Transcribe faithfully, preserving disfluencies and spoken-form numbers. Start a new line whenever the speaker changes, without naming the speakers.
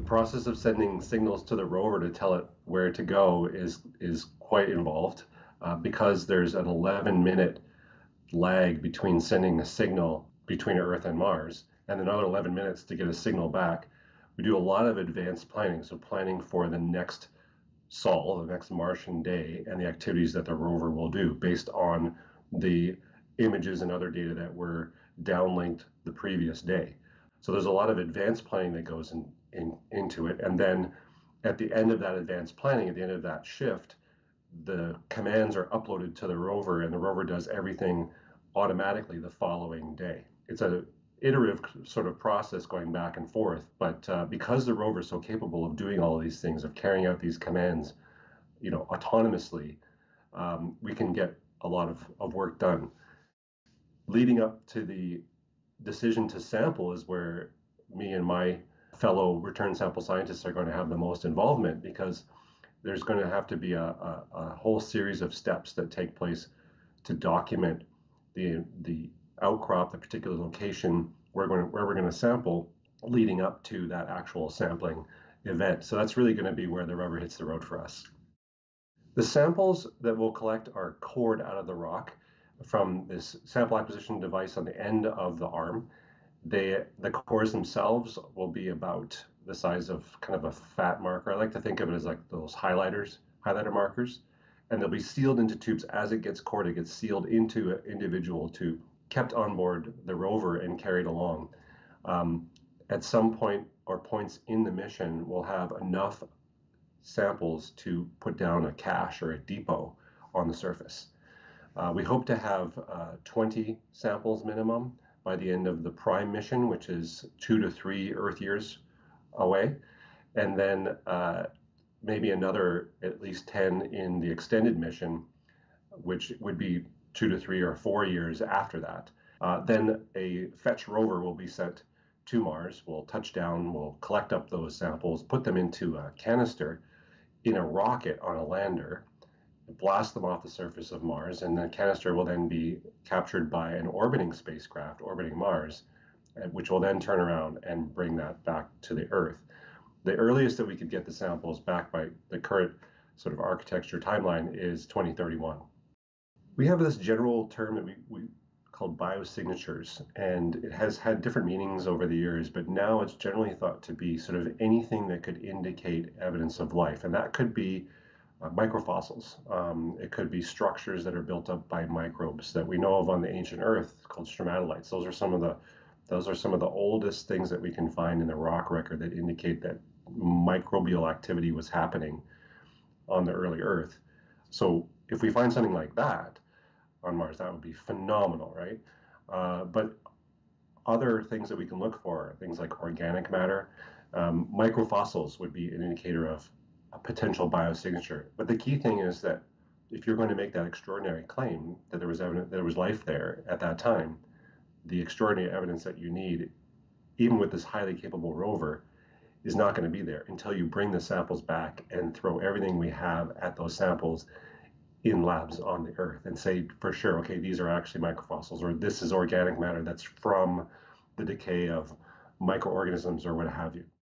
process of sending signals to the rover to tell it where to go is is quite involved uh, because there's an eleven minute lag between sending a signal between Earth and Mars and another eleven minutes to get a signal back. We do a lot of advanced planning, so planning for the next sol, the next Martian day, and the activities that the rover will do based on the images and other data that were downlinked the previous day. So there's a lot of advanced planning that goes in, in, into it. And then at the end of that advanced planning, at the end of that shift, the commands are uploaded to the rover, and the rover does everything automatically the following day. It's a iterative sort of process going back and forth, but uh, because the rover is so capable of doing all of these things, of carrying out these commands, you know, autonomously, um, we can get a lot of, of work done. Leading up to the decision to sample is where me and my fellow return sample scientists are going to have the most involvement, because there's going to have to be a, a, a whole series of steps that take place to document the the outcrop, the particular location where we're going to, where we're going to sample leading up to that actual sampling event. So that's really going to be where the rubber hits the road for us. The samples that we'll collect are cored out of the rock from this sample acquisition device on the end of the arm. They, the cores themselves will be about the size of kind of a fat marker. I like to think of it as like those highlighters, highlighter markers, and they'll be sealed into tubes. As it gets cored, it gets sealed into an individual tube, kept on board the rover and carried along. Um, at some point or points in the mission, we'll have enough samples to put down a cache or a depot on the surface. Uh, we hope to have uh, twenty samples minimum by the end of the prime mission, which is two to three Earth years away, and then uh, maybe another at least ten in the extended mission, which would be two to three or four years after that. Uh, then a fetch rover will be sent to Mars. We'll touch down, we'll collect up those samples, put them into a canister in a rocket on a lander, blast them off the surface of Mars, and the canister will then be captured by an orbiting spacecraft orbiting Mars, which will then turn around and bring that back to the Earth. The earliest that we could get the samples back by the current sort of architecture timeline is twenty thirty-one. We have this general term that we, we called biosignatures, and it has had different meanings over the years, but now it's generally thought to be sort of anything that could indicate evidence of life, and that could be uh, microfossils. Um, it could be structures that are built up by microbes that we know of on the ancient Earth called stromatolites. Those are some of the those are some of the oldest things that we can find in the rock record that indicate that microbial activity was happening on the early Earth. So if we find something like that on Mars, that would be phenomenal, right? Uh, but other things that we can look for, things like organic matter, um, microfossils would be an indicator of a potential biosignature. But the key thing is that if you're going to make that extraordinary claim that there was evidence, there was life there at that time, the extraordinary evidence that you need, even with this highly capable rover, is not going to be there until you bring the samples back and throw everything we have at those samples in labs on the Earth and say for sure, okay, these are actually microfossils, or this is organic matter that's from the decay of microorganisms or what have you.